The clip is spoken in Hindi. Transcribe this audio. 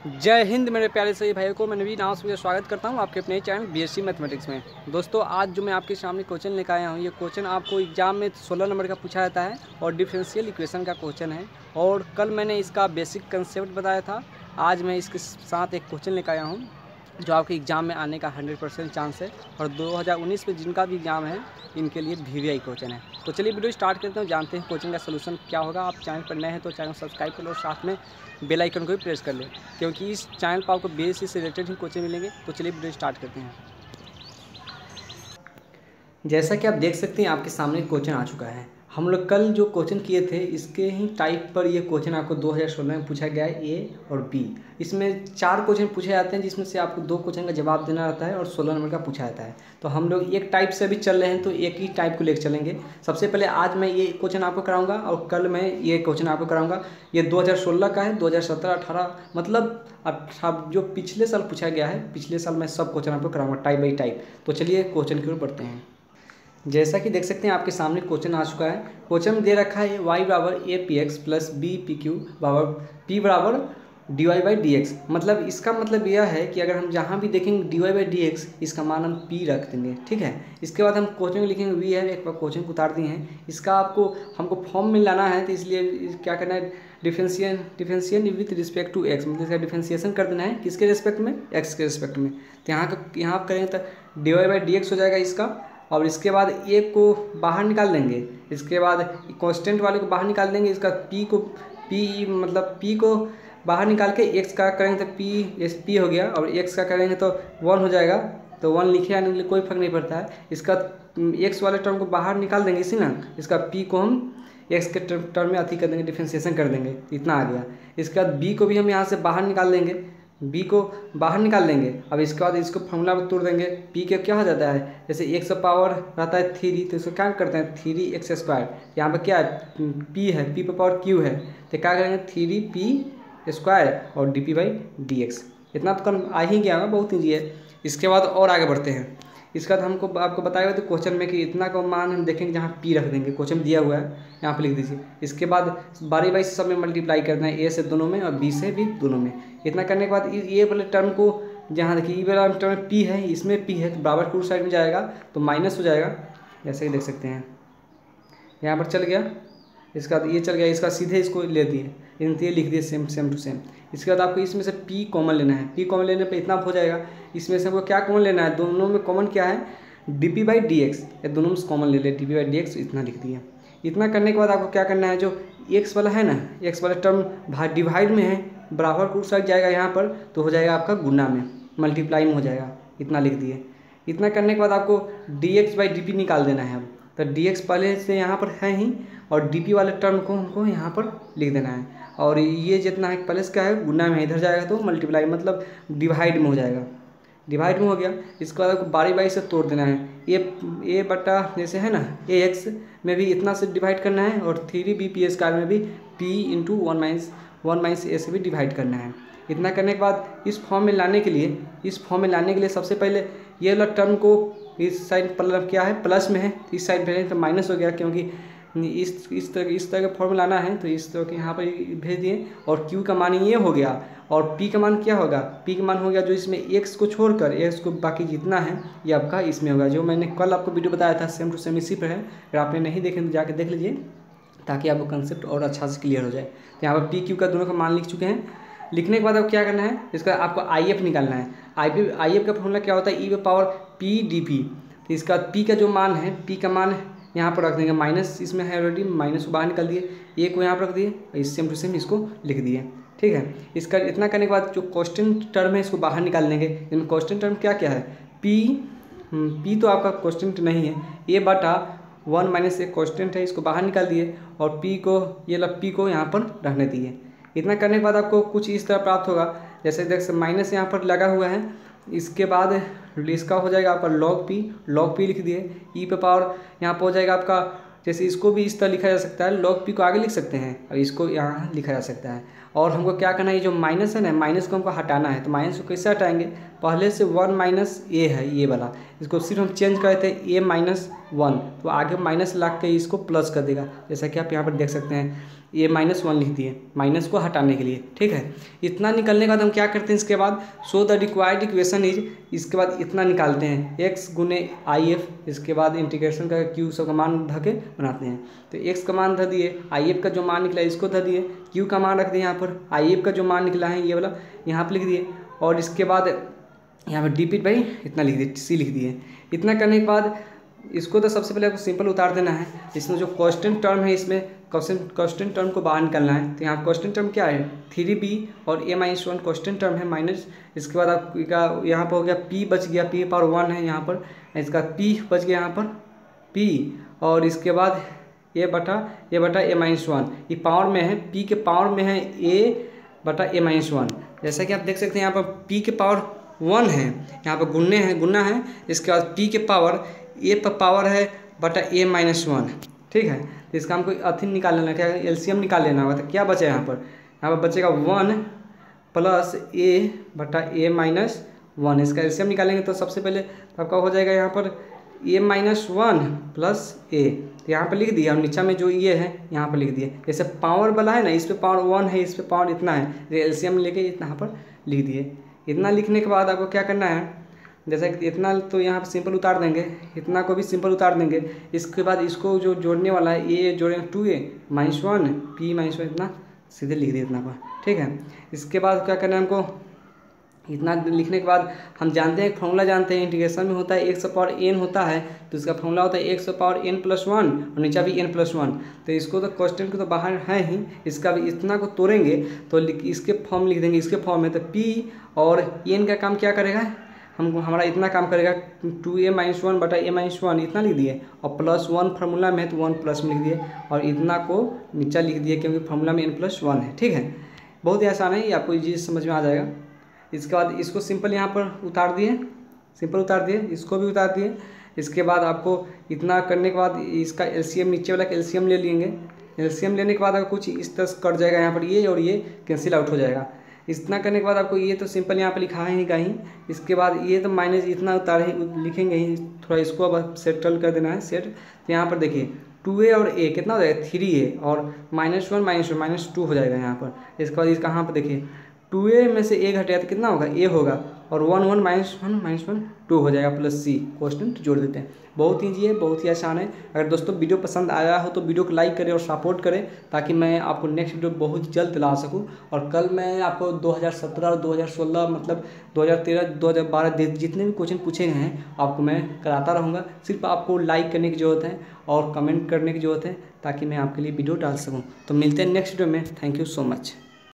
जय हिंद मेरे प्यारे सभी भाइयों को। मैं नवीन नाम से स्वागत करता हूं आपके अपने चैनल B.sc मैथमेटिक्स में। दोस्तों आज जो मैं आपके सामने क्वेश्चन लेकर आया हूं, ये क्वेश्चन आपको एग्जाम में 16 नंबर का पूछा जाता है और डिफरेंशियल इक्वेशन का क्वेश्चन है। और कल मैंने इसका बेसिक कंसेप्ट बताया था। आज मैं इसके साथ एक क्वेश्चन लेकर आया हूँ जो आपके एग्ज़ाम में आने का 100% चांस है और 2019 में जिनका भी एग्ज़ाम है इनके लिए VVI क्वेश्चन है। तो चलिए वीडियो स्टार्ट करते हैं, जानते हैं क्वेश्चन का सोल्यूशन क्या होगा। आप चैनल पर नए हैं तो चैनल सब्सक्राइब कर लो और साथ में बेल आइकन को भी प्रेस कर ले, क्योंकि इस चैनल पर आपको B.sc से रिलेटेड ही क्वेश्चन मिलेंगे। तो चलिए वीडियो स्टार्ट करते हैं। जैसा कि आप देख सकते हैं आपके सामने क्वेश्चन आ चुका है। हम लोग कल जो क्वेश्चन किए थे इसके ही टाइप पर ये क्वेश्चन आपको 2016 में पूछा गया है, ए और बी। इसमें 4 क्वेश्चन पूछे जाते हैं जिसमें से आपको 2 क्वेश्चन का जवाब देना रहता है और 16 नंबर का पूछा जाता है। तो हम लोग एक टाइप से अभी चल रहे हैं तो एक ही टाइप को लेकर चलेंगे। सबसे पहले आज मैं ये क्वेश्चन आपको कराऊंगा और कल मैं ये क्वेश्चन आपको कराऊंगा। ये 2016 का है, 2017-18 मतलब अब जो पिछले साल पूछा गया है, पिछले साल मैं सब क्वेश्चन आपको कराऊंगा टाइप बाई टाइप। तो चलिए क्वेश्चन की ओर बढ़ते हैं। जैसा कि देख सकते हैं आपके सामने क्वेश्चन आ चुका है। क्वेश्चन में दे रखा है y बराबर A P X plus B P Q बराबर पी बराबर D Y by D X. मतलब इसका मतलब यह है कि अगर हम जहाँ भी देखेंगे D Y by D X इसका मान हम p रख देंगे, ठीक है। इसके बाद हम क्वेश्चन में लिखेंगे v है, एक बार क्वेश्चन को उतार दिए हैं। इसका हमको फॉर्म में लाना है, तो इसलिए क्या करना है, differentiation with respect to x, मतलब इसका डिफरेंशिएशन कर देना है किसके रिस्पेक्ट में, x के रिस्पेक्ट में। तो यहाँ करेंगे तो D Y by D X हो जाएगा इसका। और इसके बाद ए को बाहर निकाल देंगे, इसके बाद कांस्टेंट वाले को बाहर निकाल देंगे, इसका पी को बाहर निकाल के एक्स का करेंगे तो पी हो गया और एक्स का करेंगे तो 1 हो जाएगा। तो 1 लिखे आने के लिए कोई फर्क नहीं पड़ता है। इसका एक्स वाले टर्म को बाहर निकाल देंगे इसी ना, इसका पी को हम एक्स के टर्म में अति कर देंगे, डिफरेंशिएशन कर देंगे, इतना आ गया। इसके बाद बी को भी हम यहाँ से बाहर निकाल देंगे, बी को बाहर निकाल लेंगे। अब इसके बाद इसको फॉर्मूला पर तोड़ देंगे। पी के क्या हो जाता है, जैसे एक्स पावर रहता है 3 तो इसको क्या करते हैं 3x²। यहाँ पर क्या है, पी है, पी पर पावर क्यू है, तो क्या करेंगे 3p² और dp/dx। इतना तो आ ही गया होगा, बहुत ईजी है। इसके बाद और आगे बढ़ते हैं। इसका तो आपको बताया हुआ था क्वेश्चन में कि इतना का मान हम देखेंगे जहाँ p रख देंगे, क्वेश्चन में दिया हुआ है, यहाँ पे लिख दीजिए। इसके बाद बारी बारी से सब में मल्टीप्लाई करना है, a से दोनों में और b से भी दोनों में। इतना करने के बाद ये वाले टर्म को जहाँ देखिए ये वाला टर्म में p है, इसमें p है तो बराबर टू साइड में जाएगा तो माइनस हो जाएगा, जैसे कि देख सकते हैं यहाँ पर चल गया। इसका ये चल गया, इसका सीधे इसको ले दिए, ये लिख दिए सेम टू सेम। इसके बाद आपको इसमें से p कॉमन लेना है, p कॉमन लेने पे इतना हो जाएगा। इसमें से हमको क्या कॉमन लेना है, दोनों में कॉमन क्या है dp/dx, या दोनों में कॉमन ले ले dp/dx, इतना लिख दिए। इतना करने के बाद आपको क्या करना है, जो x वाला है ना, x वाला टर्म डिवाइड में है, बराबर टू साइड जाएगा यहाँ पर तो हो जाएगा आपका गुना में, मल्टीप्लाई में हो जाएगा, इतना लिख दिए। इतना करने के बाद आपको dx/dp निकाल देना है। अब तो dx पहले से यहाँ पर है ही और dp वाले टर्म को हमको यहाँ पर लिख देना है। और ये जितना है प्लस का है गुना में इधर जाएगा तो मल्टीप्लाई मतलब डिवाइड में हो जाएगा, डिवाइड में हो गया। इसके बाद आपको बारी बारी से तोड़ देना है। ए बटा जैसे है ना ax में भी इतना से डिवाइड करना है और 3bp² में भी p इंटू 1 - a से भी डिवाइड करना है। इतना करने के बाद इस फॉर्म में लाने के लिए सबसे पहले ये वाला टर्म को इस साइड पर क्या है प्लस में है, इस साइड पे तो माइनस हो गया, क्योंकि इस तरह का फॉर्म लाना है तो इस तरह के यहाँ पर भेज दिए। और q का मान ये हो गया और p का मान क्या होगा, p का मान हो गया जो इसमें x को छोड़कर x को बाकी जितना है ये आपका इसमें होगा। जो मैंने कल आपको वीडियो बताया था सेम टू सेम इसी पर है, अगर आपने नहीं देखे तो जाके देख लीजिए ताकि आपको कंसेप्ट और अच्छा से क्लियर हो जाए। तो यहाँ पर p q का दोनों का मान लिख चुके हैं। लिखने के बाद आपको क्या करना है, इसका आपको IF निकालना है। IF का फॉर्मूला क्या होता है, e⁻p/dp। तो इसका p का जो मान है, p का मान यहाँ पर रख देंगे, माइनस इसमें है ऑलरेडी, माइनस को बाहर निकाल दिए, ए को यहाँ पर रख दिए और इस सेम टू सेम इसको लिख दिए, ठीक है। इसका इतना करने के बाद जो कांस्टेंट टर्म है इसको बाहर निकाल लेंगे। इसमें कांस्टेंट टर्म क्या क्या है, p तो आपका कांस्टेंट नहीं है, a/1 - a कांस्टेंट है, इसको बाहर निकाल दिए और p को यहाँ पर रहने दिए। इतना करने के बाद आपको कुछ इस तरह प्राप्त होगा, जैसे देख माइनस यहाँ पर लगा हुआ है। इसके बाद इसका हो जाएगा आपका log p लिख दिए, e पे पावर यहाँ पर हो जाएगा आपका, जैसे इसको भी इस तरह लिखा जा सकता है, log p को आगे लिख सकते हैं और इसको यहाँ लिखा जा सकता है। और हमको क्या करना है, ये जो माइनस है ना, माइनस को हमको हटाना है। तो माइनस को कैसे हटाएंगे, पहले से 1 माइनस ए है ये वाला, इसको सिर्फ हम चेंज करते हैं ए माइनस 1, तो आगे माइनस ला के इसको प्लस कर देगा, जैसा कि आप यहाँ पर देख सकते हैं ए माइनस 1 लिख दिए माइनस को हटाने के लिए। ठीक है, इतना निकलने के बाद हम क्या करते हैं, इसके बाद so the required equation is, इसके बाद इतना निकालते हैं x गुने आई एफ, इसके बाद इंटीग्रेशन का q सब का मान धके बनाते हैं। तो x का मान धर दिए, आई एफ का जो मान निकला इसको धर दिए, q का मान रख दिए यहाँ पर, आई एफ का जो मान निकला है ये वाला यहाँ पर लिख दिए, और इसके बाद यहाँ पर डी भाई इतना लिख दिए, c लिख दिए। इतना करने के बाद इसको तो सबसे पहले आपको सिंपल उतार देना है, इसमें जो कांस्टेंट टर्म है इसमें कांस्टेंट टर्म को बाहर निकालना है। तो यहाँ कांस्टेंट टर्म क्या है 3b और a माइनस 1 कांस्टेंट टर्म है माइनस, इसके बाद आपका यहाँ पर हो गया p बच गया, p पावर 1 है यहाँ पर, इसका p बच गया यहाँ पर p, और इसके बाद a बटा a माइनस 1, ये पावर में है, p के पावर में है a बटा a माइनस 1। जैसा कि आप देख सकते हैं यहाँ पर p के पावर 1 है, यहाँ पर गुना है, इसके बाद p के पावर a पर पावर है बटा a माइनस 1। ठीक है, तो इसका हमको अथी निकाल लेना, क्या एलसीएम निकाल लेना होगा। तो क्या बचा यहाँ पर बचेगा 1 प्लस a बटा a माइनस 1, इसका एलसीएम निकालेंगे तो सबसे पहले आपका हो जाएगा यहाँ पर a माइनस 1 प्लस a, तो यहाँ पर लिख दिया, और नीचा में जो ये है यहाँ पर लिख दिए। जैसे पावर वाला है ना, इस पर पावर 1 है, इस पर पावर इतना है, एलसीएम लेके यहाँ पर लिख दिए। इतना लिखने के बाद आपको क्या करना है, जैसा कि इतना तो यहाँ पर सिंपल उतार देंगे, इतना को भी सिंपल उतार देंगे। इसके बाद इसको जो जोड़ने वाला है ये जोड़ेंगे 2a माइनस 1 p माइनस 1, इतना सीधे लिख दिए इतना पर। ठीक है, इसके बाद क्या करना है हमको, इतना लिखने के बाद हम जानते हैं फॉर्मूला जानते हैं, इंटीग्रेशन में होता है x पावर n होता है, तो इसका फॉर्मूला होता है x पावर n प्लस 1 और नीचा भी n प्लस 1। तो इसको तो कांस्टेंट को तो बाहर है ही, इसका भी इतना को तोड़ेंगे तो इसके फॉर्म लिख देंगे, इसके फॉर्म में तो p और n का काम क्या करेगा, हमारा इतना काम करेगा 2a माइनस 1 बटा a माइनस 1, इतना लिख दिए, और प्लस 1 फार्मूला में तो 1 प्लस में लिख दिए, और इतना को नीचा लिख दिए क्योंकि फार्मूला में n प्लस 1 है। ठीक है, बहुत ही आसान है, ये आपको ये समझ में आ जाएगा। इसके बाद इसको सिंपल यहाँ पर उतार दिए, इसको भी उतार दिए। इसके बाद आपको इतना करने के बाद इसका एलसीएम, नीचे वाला का एलसीएम ले लेंगे, एलसीएम लेने के बाद आपको कुछ इस तरह कट जाएगा, यहाँ पर ये और ये कैंसिल आउट हो जाएगा। इतना करने के बाद आपको ये तो सिंपल यहाँ पे लिखा है ही कहीं, इसके बाद ये तो माइनस इतना उतारे लिखेंगे ही, थोड़ा इसको अब सेटल कर देना है सेट। तो यहाँ पर देखिए 2a और a कितना हो जाएगा 3a, और माइनस 1 माइनस 2 हो जाएगा यहाँ पर। इसके बाद इसका यहाँ पर देखिए 2a में से a घटेगा तो कितना होगा a होगा, और 1 माइनस 1 2 हो जाएगा, प्लस c कांस्टेंट जोड़ देते हैं। बहुत ईजी है, बहुत ही आसान है। अगर दोस्तों वीडियो पसंद आया हो तो वीडियो को लाइक करें और सपोर्ट करें, ताकि मैं आपको नेक्स्ट वीडियो बहुत जल्द ला सकूं। और कल मैं आपको 2017 और 2016 मतलब 2013 2012 जितने भी क्वेश्चन पूछे गए हैं आपको मैं कराता रहूँगा। सिर्फ आपको लाइक करने की ज़रूरत है और कमेंट करने की ज़रूरत है, ताकि मैं आपके लिए वीडियो डाल सकूँ। तो मिलते हैं नेक्स्ट वीडियो में। Thank you so much.